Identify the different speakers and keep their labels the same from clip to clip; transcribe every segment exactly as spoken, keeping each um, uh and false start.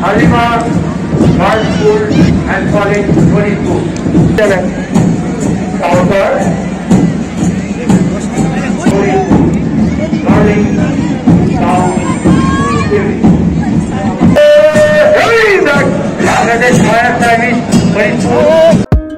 Speaker 1: Halima Girls School and College twenty-two. Counter Learning Sound Theory. Hey, that Bangladesh Fire Service twenty-two.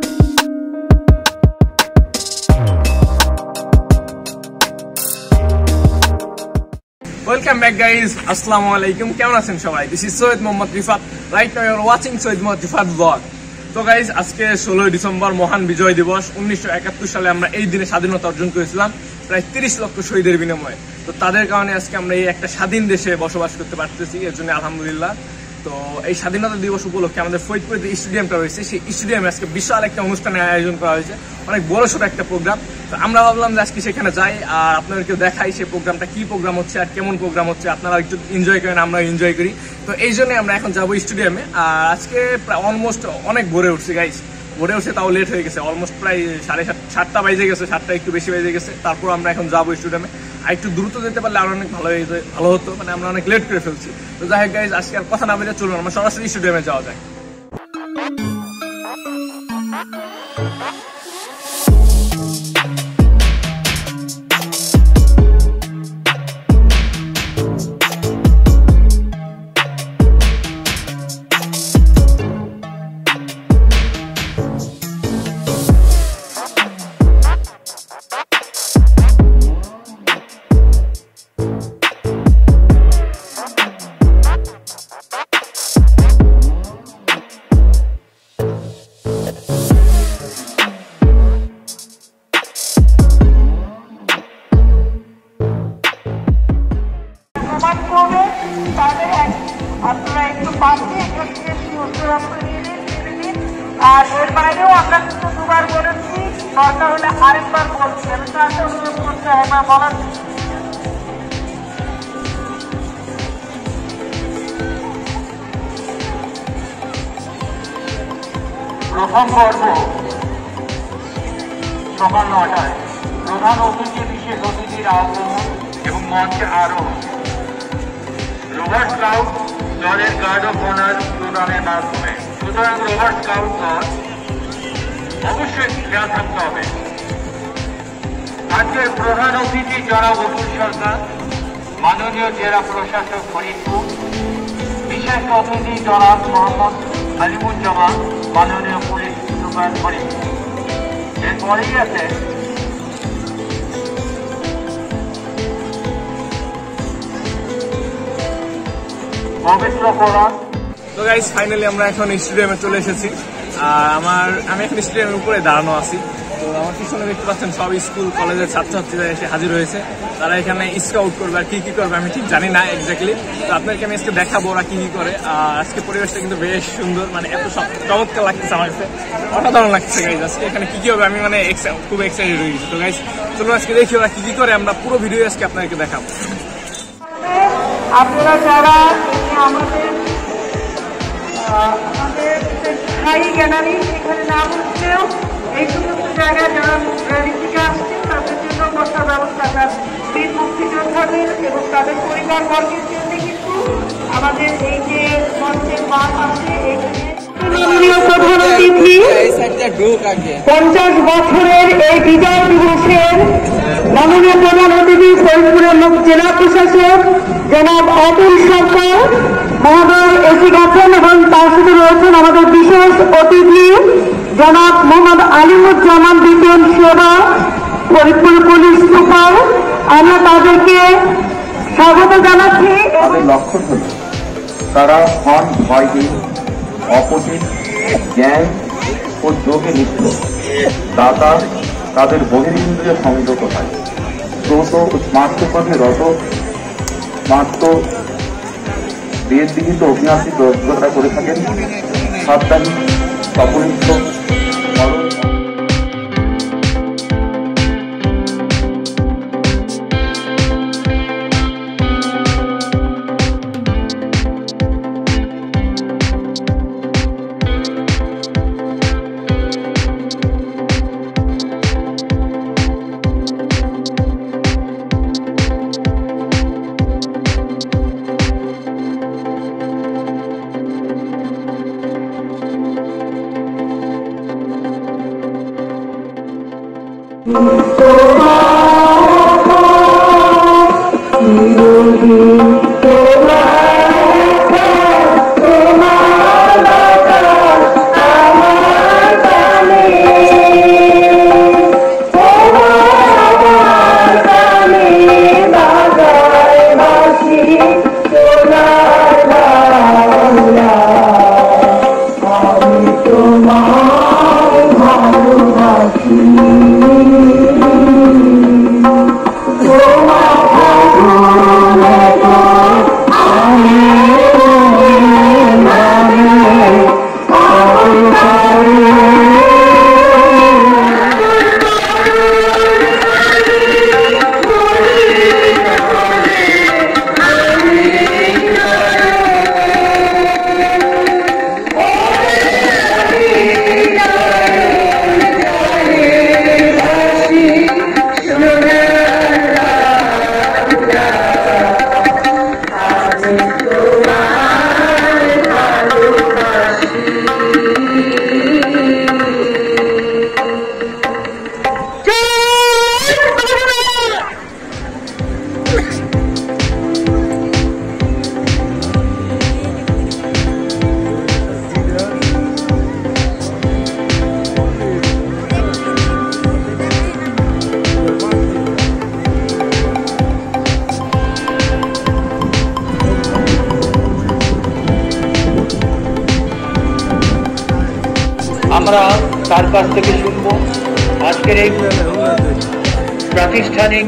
Speaker 2: Welcome back guys, As-salamu Alaikum. কেমন আছেন সবাই? This is Syed Refat. Right now you are watching Syed Refat vlog. তো guys আজকে ষোলোই December মহান বিজয় দিবস। উনিশশো একাত্তর সালে আমরা এই দিনে স্বাধীনতা অর্জন করেছিলাম প্রায় তিরিশ লক্ষ শহীদের বিনিময়ে। তো তাদের কারণে আজকে আমরা এই একটা স্বাধীন দেশে বসবাস করতে পারতেছি, এর জন্য আলহামদুলিল্লাহ। তো এই স্বাধীনতা দিবস উপলক্ষে আমাদের ফরিদপুরে যে স্টেডিয়ামটা রয়েছে সেই স্টেডিয়ামে আজকে বিশাল একটা অনুষ্ঠানের আয়োজন করা হয়েছে, অনেক বড় সড়ো একটা প্রোগ্রাম। তো আমরা ভাবলাম যে আজকে সেখানে যাই আর আপনাদেরকেও দেখাই সেই প্রোগ্রামটা কি প্রোগ্রাম হচ্ছে আর কেমন প্রোগ্রাম হচ্ছে, আপনারা একটু এনজয় করেন, আমরা এনজয় করি। তো এই জন্য আমরা এখন যাবো স্টেডিয়ামে। আর আজকে প্রায় অলমোস্ট অনেক ভোরে উঠছি গাইজ, ভোরে উঠছে তাও লেট হয়ে গেছে, অলমোস্ট প্রায় সাড়ে সাত সাতটা বাজে গেছে, সাতটা একটু বেশি বেজে গেছে। তারপর আমরা এখন যাবো স্টেডিয়ামে। আর একটু দ্রুত যেতে পারলে আরো অনেক ভালো ভালো হতো, মানে আমরা অনেক লেট করে ফেলছি। তো যাই হোক গাইজ, আজকে আর কথা না বলে চলুন আমরা সরাসরি স্টেডিয়ামে যাওয়া যায়।
Speaker 3: আপনারা একটু পাশে এখান থেকে নিয়ে নিন। আর এর বাইরেও আমরা কিন্তু দুবার বলেছি, দরকার হলে আরেকবার বলছি। আমি তো আসলে অনুরোধ করতে একবার বলার
Speaker 1: প্রথম পর্ব সকাল নটায় প্রধান অতিথি বিশেষ অতিথির আগমন এবং মঞ্চে আরোহণ, রোভার স্কাউট দলের গার্ড অফ অনার প্রদানের মাধ্যমে। সুতরাং রোভার স্কাউট দল অবশ্যই খেয়াল থাকতে হবে। আজকের প্রধান অতিথি জনাব অতুল সরকার, মাননীয় জেলা প্রশাসক ফরিদপুর। বিশেষ অতিথি জনাব মোহাম্মদ আলিমুজ্জামান, মাননীয় পুলিশ সুপার ফরিদপুর। এরপরেই আছে
Speaker 2: তো গাইজ ফাইনালি আমরা এখন স্টেডিয়ামে চলে এসেছি। আর আমার আমি এখন স্টেডিয়ামের উপরে দাঁড়ানো আছি। তো আমার পিছনে দেখতে পাচ্ছেন সব স্কুল কলেজের ছাত্রছাত্রীরা এসে হাজির হয়েছে। তারা এখানে স্কাউট করবে আর কি কি করবে আমি ঠিক জানি না এক্স্যাক্টলি। তো আপনাদেরকে আমি আজকে দেখাবো ওরা কি কি করে। আর আজকে পরিবেশটা কিন্তু বেশ সুন্দর, মানে এত চমৎকার লাগতেছে আমার কাছে, অসাধারণ লাগছে গাইজ। আজকে এখানে কি কি হবে আমি মানে খুব এক্সাইটেড হয়ে গেছি। তো গাইজ চলুন আজকে দেখি ওরা কি কি করে, আমরা পুরো ভিডিও আজকে আপনাদেরকে দেখাবো।
Speaker 3: আপনারা যারা আমাদের আমাদের স্থায়ী গ্যালারি এখানে না বলছেও এই সমস্ত জায়গায় যারা র্যালি থেকে আসছেন তাদের জন্য বসার ব্যবস্থা, বীর মুক্তিযোদ্ধাদের এবং তাদের পরিবারবর্গের জন্য কিন্তু আমাদের এই যে মঞ্চের মাঠ আছে এখানে মাননীয় প্রধান অতিথি পঞ্চাশ বছরের এই বিজয় দিবসের মাননীয় প্রধান অতিথি ফরিদপুরের জেলা প্রশাসক জনাব অতুল সরকার মহোদয় এসে গেছেন এবং তার সাথে রয়েছেন আমাদের বিশেষ অতিথি জনাব মোহাম্মদ আলিমুজ্জামান, বিপিএম সেবা ফরিদপুর পুলিশ সুপার। আমরা তাদেরকে স্বাগত জানাচ্ছি।
Speaker 4: তাদের লক্ষ্য হল তারা হন ভয়হীন, অপোজিট, জ্ঞান ও যোগে লিপ্ত, দাতা তাদের বহিরিন্দ্রিয় সংযত হয়, দ্রুত স্মার্টফোনে রত স্মার্ট বেদ বিহিত অভিনাশী দক্ষতা করে থাকেন। সাপ্তাহিক অপরিচিত
Speaker 1: আমরা তার কাছ থেকে শুনবো আজকের এই প্রাতিষ্ঠানিক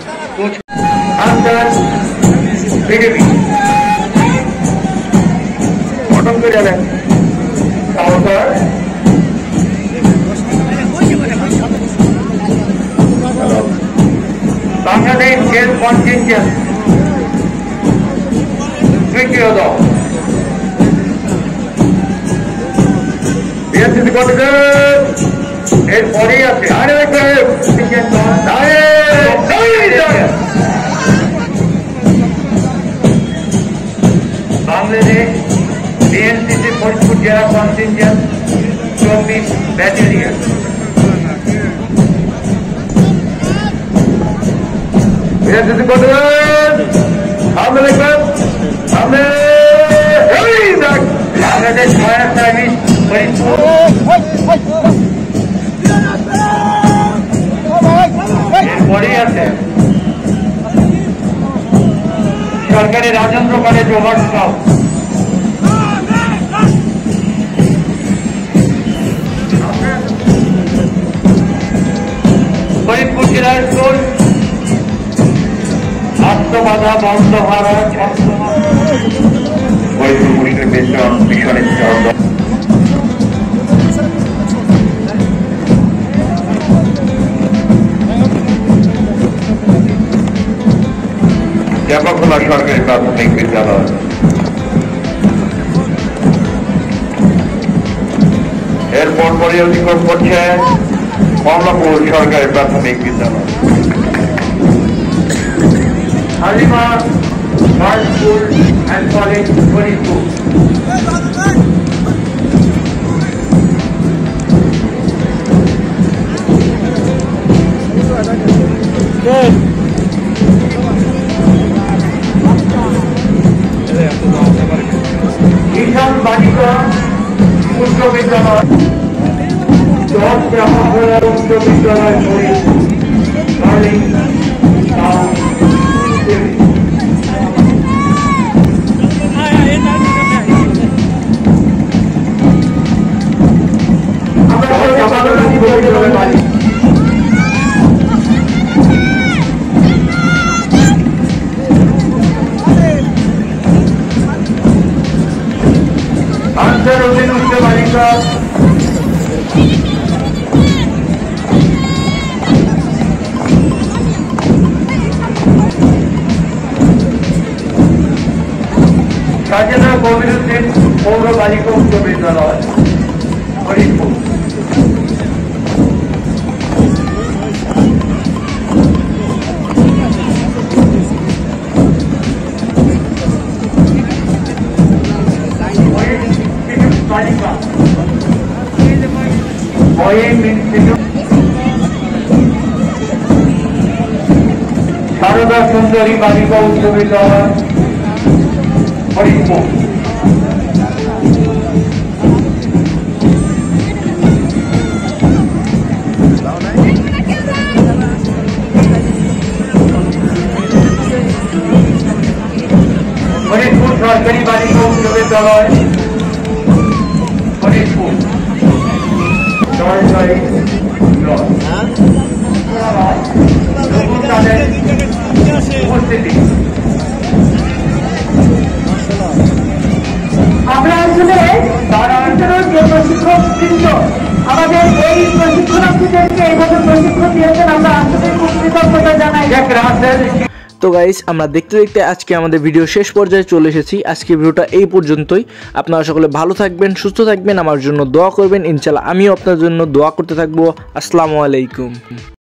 Speaker 1: গঠন করে যাবেন বাংলাদেশ জেল কন্টিনজেন্ট তৃতীয় দল এরপরেই আছে বাংলাদেশ বিএনসিসি ফরিদপুর জেলা কন্টিনজেন্ট চব্বিশ battalion BNCC Bangladesh fire service এরপরেই আছে সরকারি Rajendra college rover scout Faridpur জেলার স্কুল আত্মবাধা বন্ধ হারা ফরিদপুর মুসলিম মিশনের ব্যাপকখোলা সরকারি প্রাথমিক বিদ্যালয় এরপর পরে অতিক্রম করছে কমলাপুর সরকারি প্রাথমিক বিদ্যালয় Halima girls school and college Faridpur Kishan বালিকা উচ্চ বিদ্যালয় দশ ব্রাহ্মণবাড়িয়া উচ্চ বিদ্যালয় আনসারউদ্দিন উচ্চ বালিকা কাজেরা কবিরুদ্দিন পৌর বালিকা উচ্চ বিদ্যালয় ফরিদপুর বালিকা বয়েম ইনস্টিটিউট সারদা সুন্দরী বালিকা উচ্চ বিদ্যালয় হরিপুর। হরিপুর সরকারি বালিকা উচ্চ বিদ্যালয় হরিপুর সরকারি উপস্থিতি।
Speaker 3: আমরা আসলে যে প্রশিক্ষক বৃন্দ আমাদের এই প্রশিক্ষণার্থীদেরকে এইভাবে প্রশিক্ষণ দিয়েছেন, আমরা আসলে খুব কৃতজ্ঞতা জানাই।
Speaker 5: তো গাইস, আমরা দেখতে দেখতে আজকে আমাদের ভিডিও শেষ পর্যায়ে চলে এসেছি। আজকে ভিডিওটা এই পর্যন্তই। আপনারা সকলে ভালো থাকবেন, সুস্থ থাকবেন, আমার জন্য দোয়া করবেন। ইনশাআল্লাহ আমিও আপনার জন্য দোয়া করতে থাকবো। আসসালামু আলাইকুম।